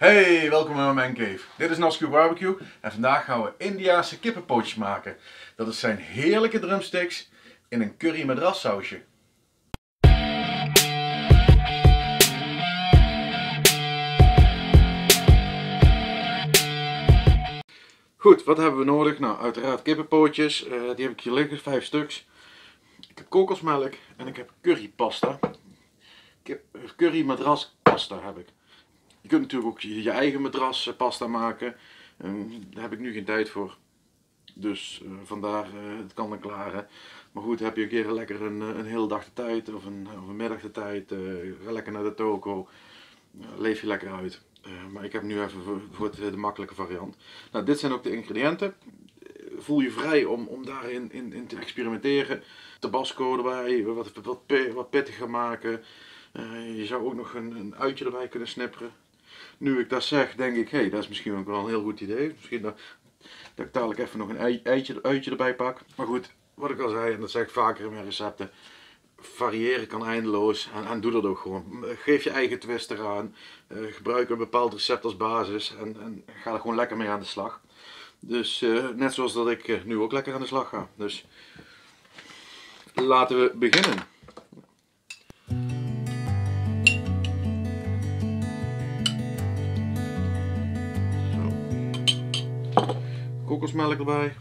Hey, welkom bij mijn cave. Dit is Nascu Barbecue en vandaag gaan we Indiase kippenpootjes maken. Dat zijn heerlijke drumsticks in een curry madrassausje. Goed, wat hebben we nodig? Nou, uiteraard kippenpootjes. Die heb ik hier liggen, 5 stuks. Ik heb kokosmelk en ik heb currypasta. Curry madraspasta heb ik. Je kunt natuurlijk ook je eigen madraspasta maken. Daar heb ik nu geen tijd voor. Dus vandaar, het kan dan klaar. Hè. Maar goed, heb je een keer lekker een hele dag de tijd of een middag de tijd. Ga lekker naar de toko. Leef je lekker uit. Maar ik heb nu even voor de makkelijke variant. Nou, dit zijn ook de ingrediënten. Voel je vrij om daarin in te experimenteren. Tabasco erbij, wat pittiger maken. Je zou ook nog een uitje erbij kunnen snipperen. Nu ik dat zeg, denk ik, hey, dat is misschien ook wel een heel goed idee. Misschien dat ik dadelijk even nog een uitje erbij pak. Maar goed, wat ik al zei, en dat zeg ik vaker in mijn recepten. Variëren kan eindeloos en doe dat ook gewoon. Geef je eigen twist eraan. Gebruik een bepaald recept als basis en ga er gewoon lekker mee aan de slag. Dus net zoals dat ik nu ook lekker aan de slag ga. Dus laten we beginnen. Kokosmelk erbij.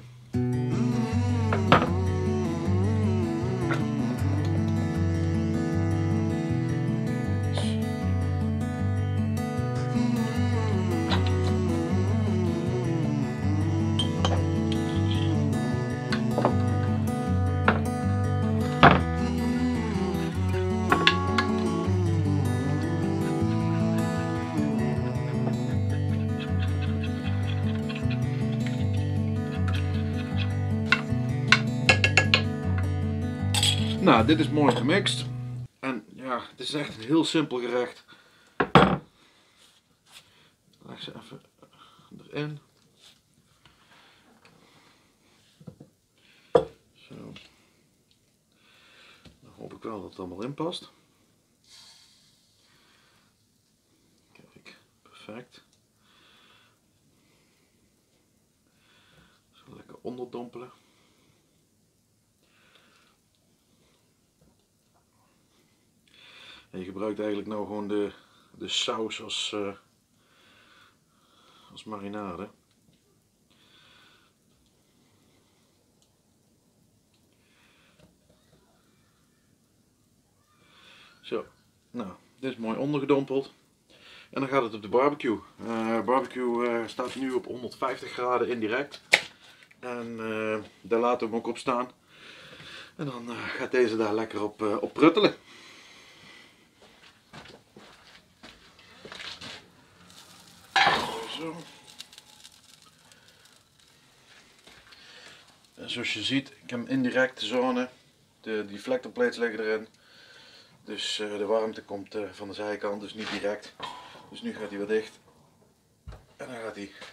Nou, dit is mooi gemixt. En ja, het is echt een heel simpel gerecht. Leg ze even erin. Zo. Dan hoop ik wel dat het allemaal in past. Kijk, perfect. Zo lekker onderdompelen. En je gebruikt eigenlijk nou gewoon de saus als marinade. Zo, nou, dit is mooi ondergedompeld. En dan gaat het op de barbecue. Barbecue staat nu op 150 graden indirect. En daar laten we hem ook op staan. En dan gaat deze daar lekker op pruttelen. Zo. En zoals je ziet, ik heb een indirecte zone. Die deflectorplates liggen erin. Dus de warmte komt van de zijkant, dus niet direct. Dus nu gaat hij weer dicht. En dan gaat hij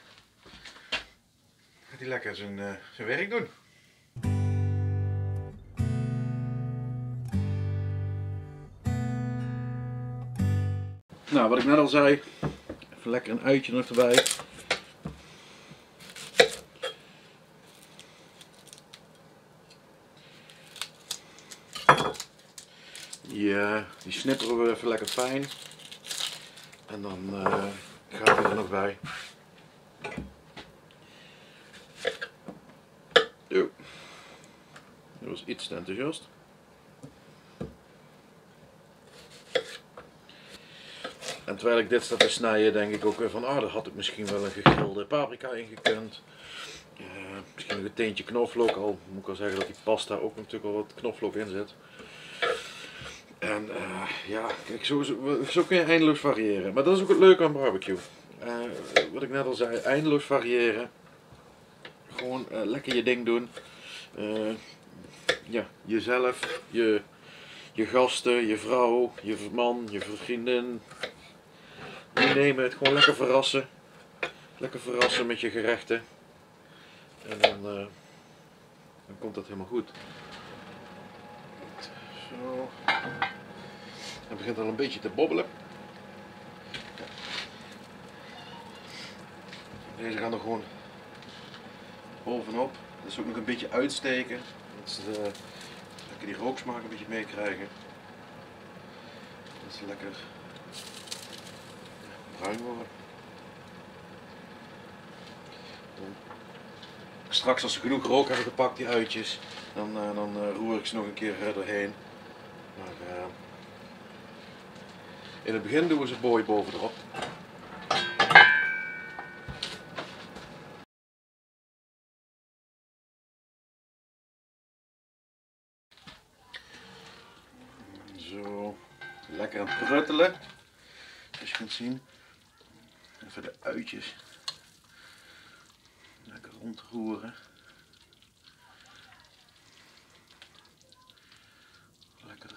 lekker zijn werk doen. Nou, wat ik net al zei, even lekker een uitje nog erbij. Die snipperen we even lekker fijn. En dan gaat hij er nog bij. Zo. Dat was iets te enthousiast. En terwijl ik dit sta te snijden, denk ik ook weer van, daar had ik misschien wel een gegrilde paprika in gekund. Misschien nog een teentje knoflook, al moet ik al zeggen dat die pasta ook natuurlijk al wat knoflook in zit. En ja, kijk, zo kun je eindeloos variëren. Maar dat is ook het leuke aan barbecue. Wat ik net al zei, eindeloos variëren. Gewoon lekker je ding doen. Ja, jezelf, je gasten, je vrouw, je man, je vriendin. Je neemt het, gewoon lekker verrassen. Lekker verrassen met je gerechten. En dan komt dat helemaal goed. Zo. Het begint al een beetje te bobbelen. Deze gaan er gewoon bovenop. Dus ook nog een beetje uitsteken. Dat ze die rooksmaak een beetje meekrijgen. Dat ze lekker bruin worden. Straks als ze genoeg rook hebben gepakt, die uitjes, dan roer ik ze nog een keer doorheen. Maar in het begin doen we ze booi bovenop. Zo, lekker aan het pruttelen. Als je kunt zien, even de uitjes lekker rondroeren. Lekker.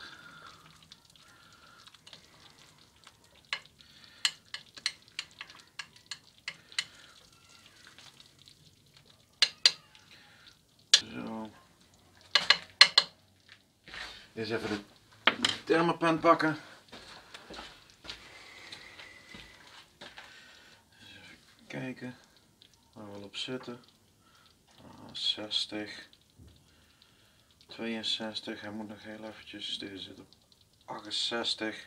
Zo. Eens even de thermopan pakken. Even kijken waar we op zitten. 60, 62, hij moet nog heel eventjes, deze zit op 68.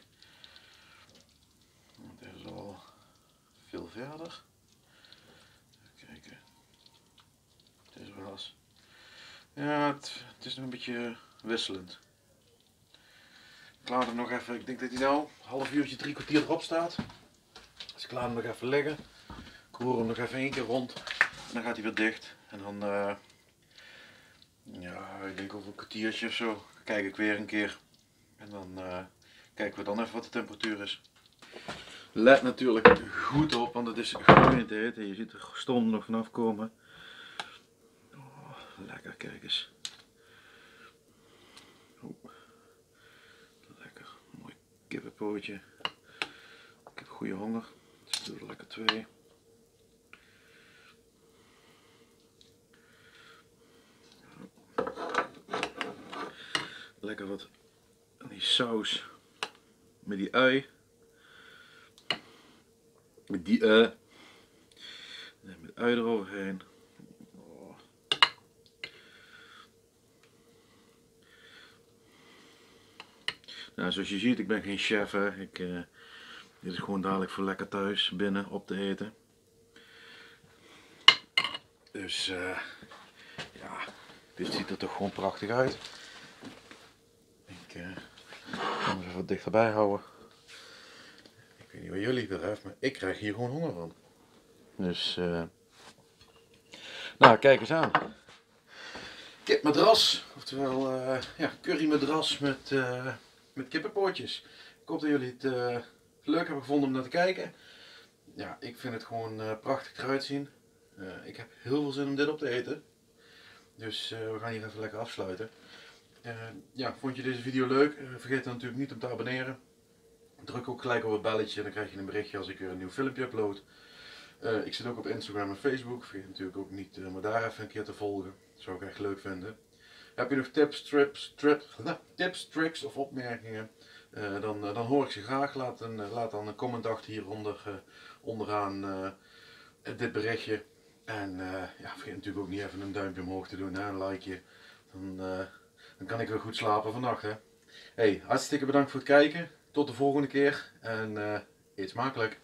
Dit is al veel verder. Even kijken. Deze was. Ja, het is nog een beetje wisselend. Ik laat hem nog even, ik denk dat hij nou een half uurtje, 3 kwartier erop staat. Dus ik laat hem nog even liggen. Ik roer hem nog even 1 keer rond. En dan gaat hij weer dicht. En dan, ja, ik denk over een kwartiertje of zo, kijk ik weer een keer. En dan kijken we dan even wat de temperatuur is. Let natuurlijk goed op, want het is gloeiend heet. En je ziet er stoom nog vanaf komen. Oh, lekker, kijk eens. Oh. Lekker, mooi kippenpootje. Ik heb goede honger, dus ik doe er lekker 2. Lekker wat aan die saus met die ui. Met die en met ui eroverheen. Oh. Nou, zoals je ziet, ik ben geen chef. Hè. Dit is gewoon dadelijk voor lekker thuis binnen op te eten. Dus ja, dit ziet er toch gewoon prachtig uit. Ik ga hem even wat dichterbij houden. Ik weet niet wat jullie betreft, maar ik krijg hier gewoon honger van. Dus, nou kijk eens aan. Kipmadras, oftewel ja, currymadras met kippenpootjes. Ik hoop dat jullie het leuk hebben gevonden om naar te kijken. Ja, ik vind het gewoon prachtig eruit zien. Ik heb heel veel zin om dit op te eten. Dus we gaan hier even lekker afsluiten. Ja, vond je deze video leuk? Vergeet dan natuurlijk niet om te abonneren. Druk ook gelijk op het belletje en dan krijg je een berichtje als ik weer een nieuw filmpje upload. Ik zit ook op Instagram en Facebook. Vergeet natuurlijk ook niet me daar even een keer te volgen. Dat zou ik echt leuk vinden. Heb je nog tips, tricks of opmerkingen? Dan hoor ik ze graag. Laat dan een comment achter hieronder onderaan dit berichtje. En ja, vergeet natuurlijk ook niet even een duimpje omhoog te doen, hè, een likeje. Dan kan ik weer goed slapen vannacht. Hè. Hey, hartstikke bedankt voor het kijken. Tot de volgende keer en eet smakelijk.